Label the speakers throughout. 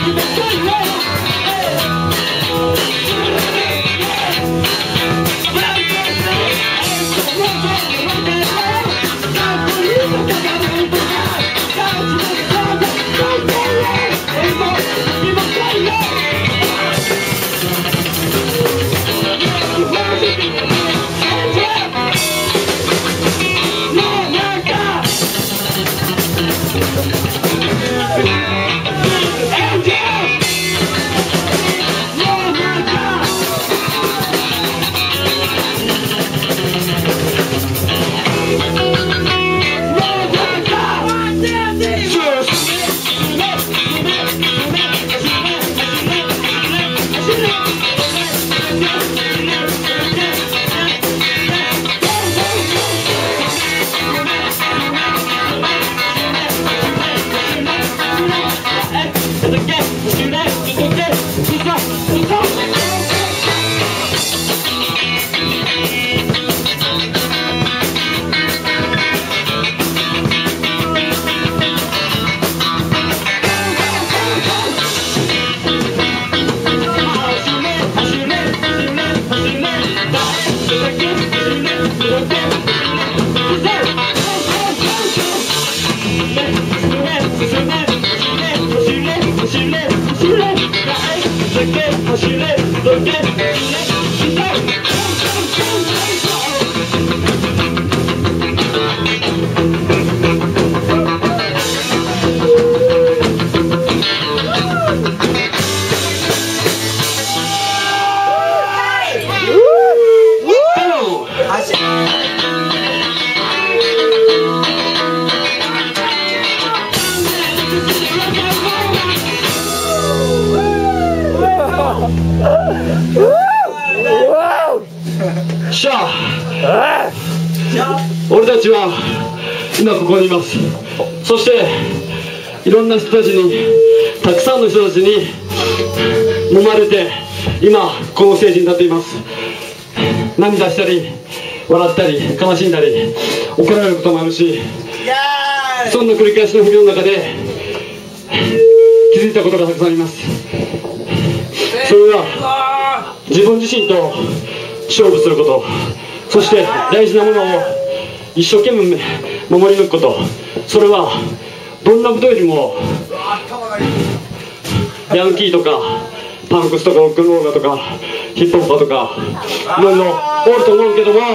Speaker 1: しゃあ、俺たちは今ここにいます。そしていろんな人たちに、たくさんの人たちに揉まれて今このステージに立っています。涙したり笑ったり悲しんだり怒られることもあるし、そんな繰り返しの日々の中で気づいたことがたくさんあります。それは自分自身と勝負すること、そして大事なものを一生懸命守り抜くこと。それはどんなことよりもヤンキーとかパンクスとかロックンローラーとかヒップホッパーとかいろいろおると思うけども、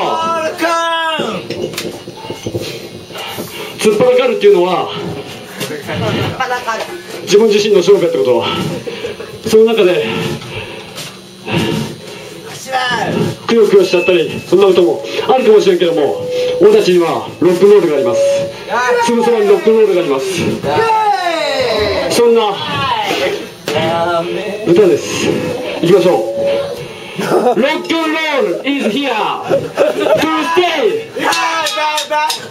Speaker 1: 突っ張らかるっていうのは自分自身の勝負やってこと。その中でくよくよしちゃったり、そんなこともあるかもしれんけども、俺たちにはロックンロールがあります。すぐそばにロックンロールがあります。そんな歌です。いきましょう。ロックンロール is here to stay.